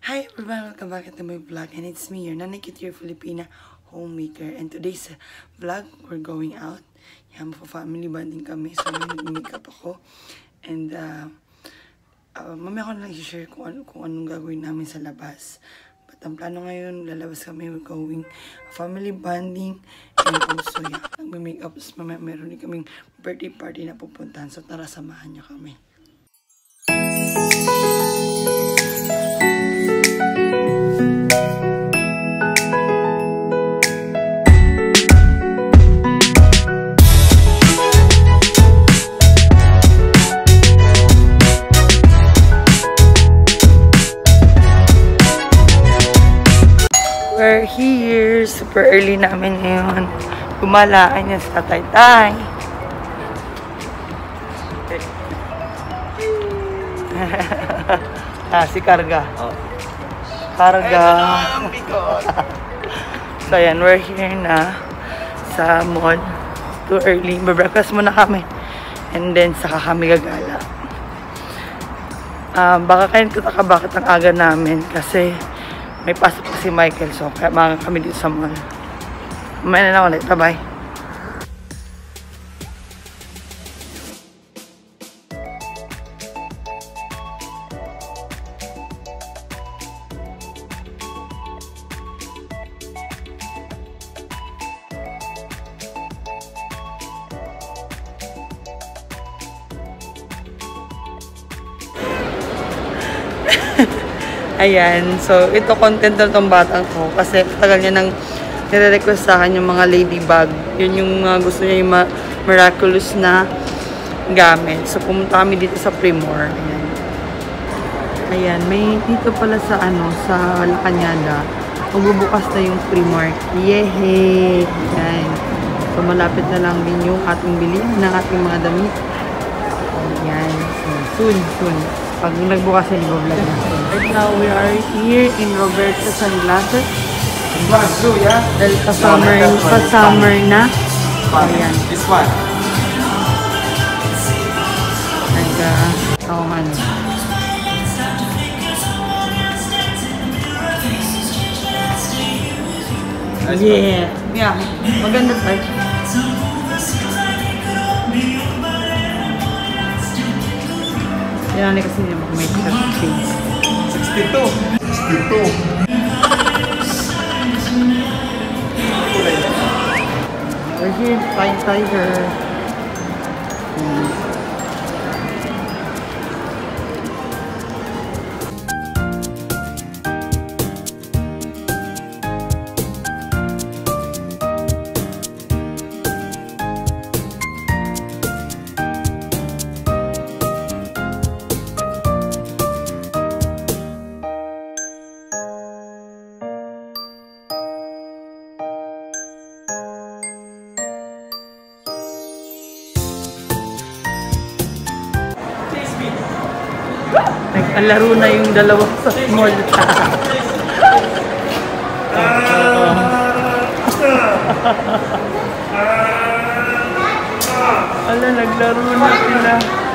Hi everyone, welcome back to my vlog, and it's me, your Nanay Cute, your Filipina homemaker. And today's vlog, we're going out. Yan, family bonding kami, so nag-makeup ako. And mamaya ko na lang i-share kung anong gagawin namin sa labas. But ang plano ngayon, lalabas kami, we're going family bonding. And also, yeah, nag-makeup. Tapos mamaya meron din kaming birthday party na pupuntahan. So tara, samahan niyo kami. We're here. Super early namin ngayon. Gumalaan niya sa Taytay. Si Karga. Karga. So ayan, we're here na sa mall. Too early. Breakfast muna kami. And then saka kami gagala. Baka kayo tutaka bakit ang aga namin. Kasi may pasok pa si Michael, so kaya mga kami dito sa mall. Mamaya na lang ulit. Bye-bye. Ayan, so ito content na itong batang ko kasi tagal niya nang nire-request sa akin yung mga ladybug. Yun yung gusto niya, yung miraculous na gamit. So pumunta kami dito sa Primor. Ayan. Ayan, may dito pala sa sa La Cañada. Magbubukas na yung Primor. Yehey! Ayan. So malapit na lang din yung ating bilhin ng ating mga damit. Ayan. So, soon. Pag nagbukas sa libo vlog natin. Right now, we are here in Roberta Sunglasses. Dahil pa-summer na. Ayan. This one. Nag-tawahan. Yeah. Yeah. Maganda tayo. Yan kasi niya may face. 62. 62. We're here in Fine Tiger. Nagpalaro na yung dalawa sa mall. Ala, naglaro na sila.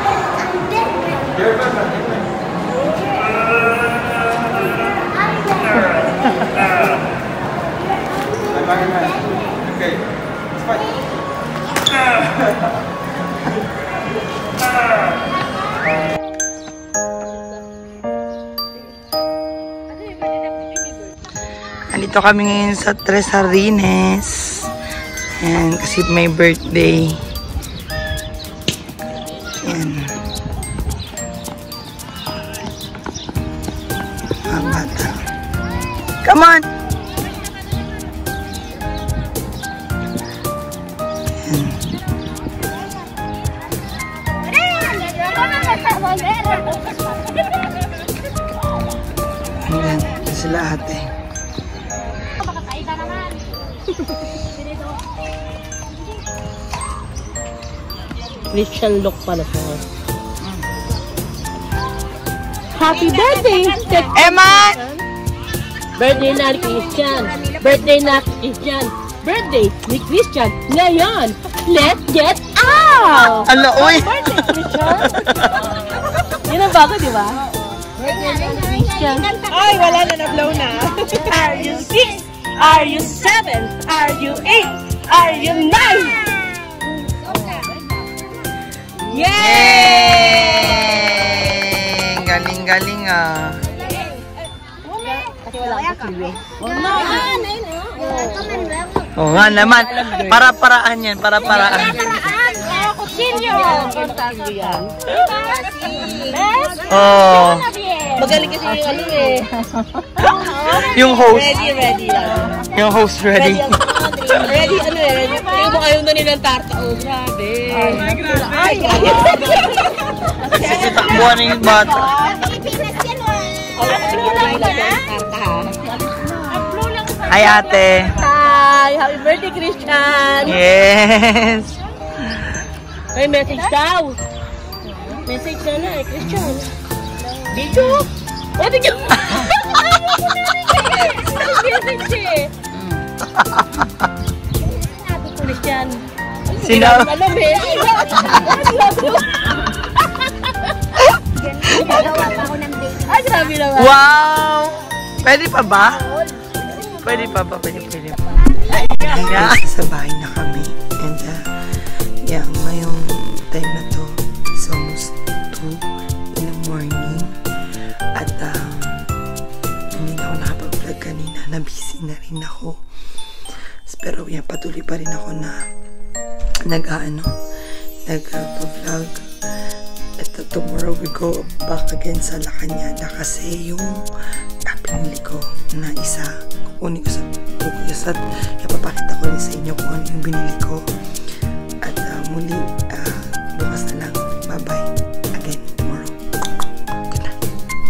Okay. It's fine. Nandito kami ngayon sa Tres Jardines. Ayan, kasi may birthday. Ayan. Mga bata. Come on! Ayan. Ayan sila ate. Christian look pala siya. Happy birthday! Eman! Birthday na ni Christian. Birthday na Christian. Birthday ni Christian. Ngayon, let's get out! Ala, uy! Birthday, Christian! Yun ang bago, di ba? Birthday ni Christian. Christian? Ay, wala na, na-blow na. Are you 6? Are you 7? Are you 8? Are you 9? Yay! Galing-galing ah. Kasi wala akong kiwi. Oo nga naman. Para-paraan yan. Para-paraan. Kutsilyo! Oh. Magaling kasi yung ano eh. Yung host. Ready lang. Yung host ready. Ready, ano eh. Yung mga ayaw na nilang tarta. Oh, grabe. Ay, Kasi takbuhan na yung bata. Hi ate. Hi! Happy birthday, Christian! Yes. May message daw. Message na eh, Christian. Video? Oh, video! Message eh. Christian. Sino? Alam eh. Ay, grabe naman. Wow! Pwede pa ba? Pwede pa ba? Pwede pa. Hanggang sa bahay na kami. And yeah, ngayong time na to, it's almost 2 in the morning. At hindi na ako nakapag-vlog kanina. Na-busy na rin ako. Pero yeah, patuloy pa rin ako na nag-vlog. At tomorrow we go back again sa La Cañada kasi yung pinili ko na isa kukunin ko sa Bukas at ipapakita ko rin sa inyo kung ano yung binili ko. At muli, bukas na lang. Bye-bye. Again, tomorrow. Good night.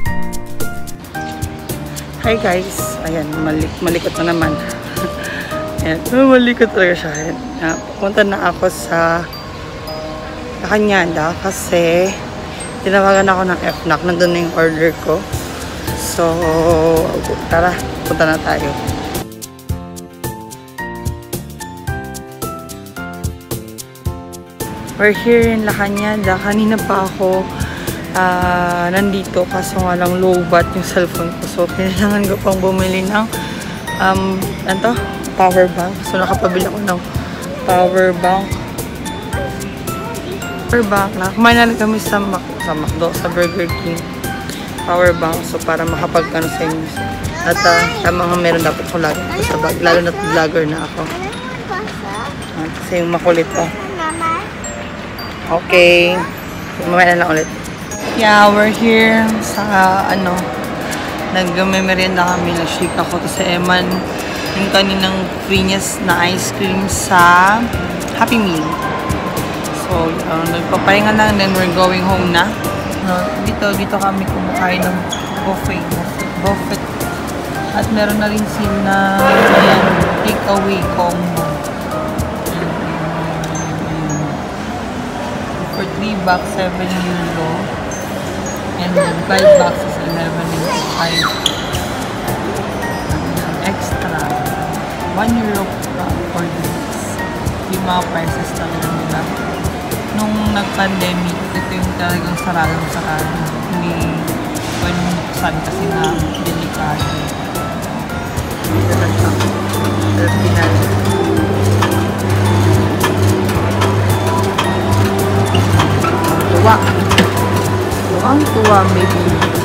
Hi guys. Ayan, malikot na naman. Ayan, malikot talaga siya. Pupunta na ako sa La Cañada kasi tinawagan ako ng FNAC. Nandun na yung order ko. So, tara, punta na tayo. We're here in La Cañada. Kanina pa ako nandito kaso nga lang low bat yung cellphone ko. So, kailangan ko pang bumili ng power bank. So, nakapabili ako ng power bank. Kumain na kami sa McDo, sa Burger King. Power bank. So, para makapagkano sa inyo. At sa mga meron dapat ko lagi sa bag. Lalo na vlogger na ako. Kasi yung makulit pa. Okay. Mamaya na lang ulit. Yeah, we're here sa nag-merienda kami. Nag-shake ako to sa Eman. Yung kaninang free niya na ice cream sa Happy Meal. So, nagpapahinga lang. Then we're going home na. Dito kami kumakain ng buffet. At meron na rin sila take-away combo. For 3 bucks, 7 euro. And then 5 bucks is 11.95. Extra. 1 euro for this. Yung mga prices talaga nila. Nung nag-pandemic, ito yung talagang saradong hindi pwede buksan kasi na delikado. Ito na siya. Terminal. Tuwang-tuwa, maybe.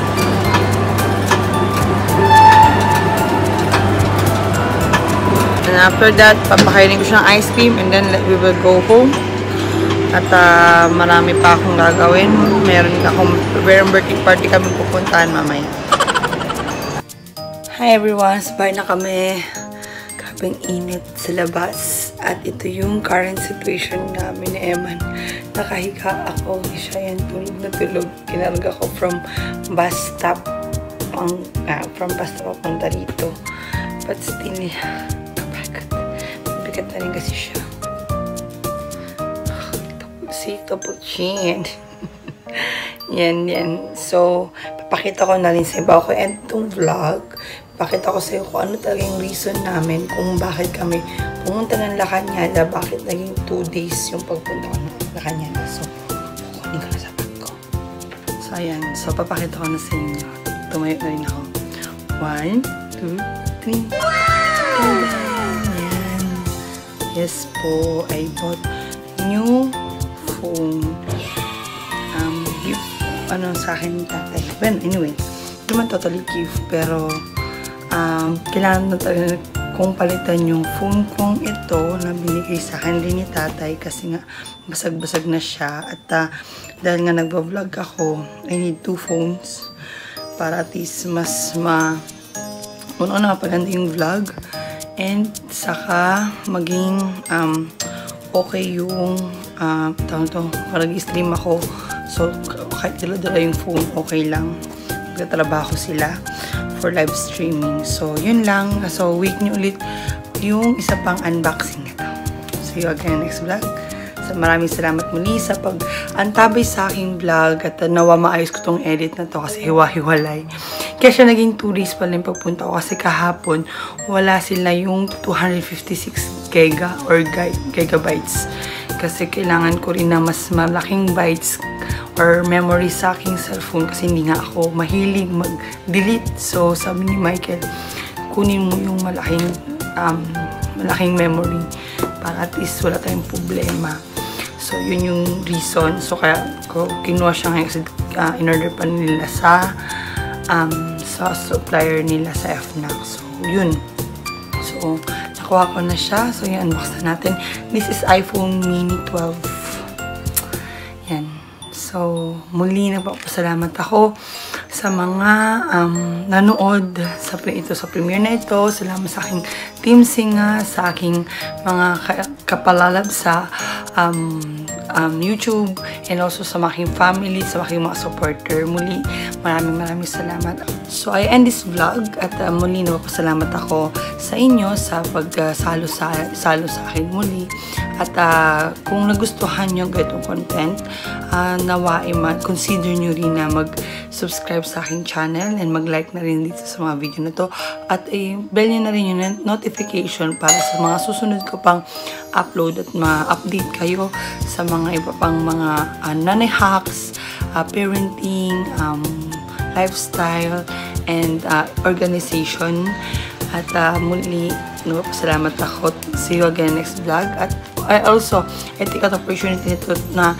And after that, papakainin ko siya ng ice cream and then we will go home. At marami pa akong gagawin. Meron akong birthday party kami pupuntahan mamaya. Hi everyone! Sabay na kami. Grabing init sa labas. At ito yung current situation namin ni Eman. Nakahiga ako. Siya yan, tulog na tulog. Kinarga ko from bus stop. From bus stop papunta rito. But still, kabagat. Mabigat na rin kasi siya. Si Capuchin. Yan. So, papakita ko na rin sa iba ko. And itong vlog, pakita ko sa iyo kung ano talaga yung reason namin kung bakit kami pumunta ng La Cañada, bakit naging 2 days yung pagpunta ko ng La Cañada. So, kukunin ko na sa bag ko. So, ayan. So, papakita ko na sa inyo. tumayo na rin ako. 1, 2, 3. Yan. Yes po, I bought new phone. Gift, sa akin ni tatay. Well, anyway, hindi man totally gift, pero kailangan na talaga kung palitan yung phone kong ito na binigay sa akin din ni tatay kasi nga basag-basag na siya at dahil nga nagbablog ako, I need 2 phones para at least mas una mapaganda yung vlog and saka maging okay yung mag-stream ako, so kahit dala-dala yung phone okay lang, magtatrabaho sila for live streaming. So, yun lang. So, wait nyo ulit yung isa pang unboxing nito. See you again next vlog. So, maraming salamat muli sa pag-antabay sa aking vlog at nawa maayos ko tong edit na to kasi hiwa-hiwalay. Kaya siya naging 2 days pala yung pagpunta ko kasi kahapon wala sila yung 256 gigabytes. Kasi kailangan ko rin na mas malaking bytes or memory sa aking cellphone kasi hindi nga ako mahilig mag-delete. So, sabi ni Michael, kunin mo yung malaking memory para at least wala tayong problema. So, yun yung reason. So, kaya ko kinuha siya ngayon kasi in-order pa nila sa supplier nila sa FNAC. So, yun. So, nakuha ko na siya. So, yun, unbox na natin. This is iPhone Mini 12. Yan. So, muli nagpapasalamat ako sa mga nanood sa premiere na ito. Salamat sa aking Team Singa, sa aking mga kapalalab sa YouTube, and also sa aking family, sa aking mga supporter. Muli, maraming salamat. So, I end this vlog at muli nagpapasalamat ako sa inyo sa pagsalo sa akin muli. At kung nagustuhan nyo ganitong content, nawa consider nyo rin na mag-subscribe sa aking channel and mag-like na rin dito sa mga video na to. At bell nyo na rin yung notification para sa mga susunod ko pang upload at ma-update kayo sa mga iba pang mga nanay hacks, parenting, lifestyle, and organization. At muli, salamat ako. See you again next vlog. At I take out opportunity nito na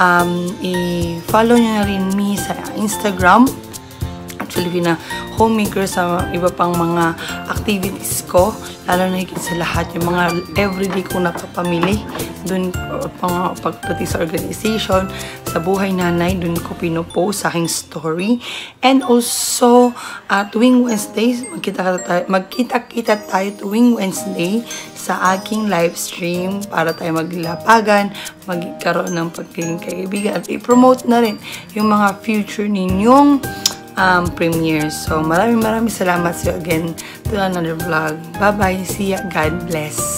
i-follow nyo na rin me sa Instagram. Actually, homemaker sa iba pang mga activities ko. Lalo na higit sa lahat, yung mga everyday kong napapamili. Doon, pagdating sa organization, sa buhay nanay, doon ko pinopost sa aking story. And also, tuwing Wednesday, magkita-kita tayo tuwing Wednesday sa aking live stream para tayo maglapagan, magkaroon ng pagiging kaibigan at i-promote na rin yung mga future ninyong premiere. So, maraming salamat. See you again to another vlog. Bye-bye. See ya. God bless.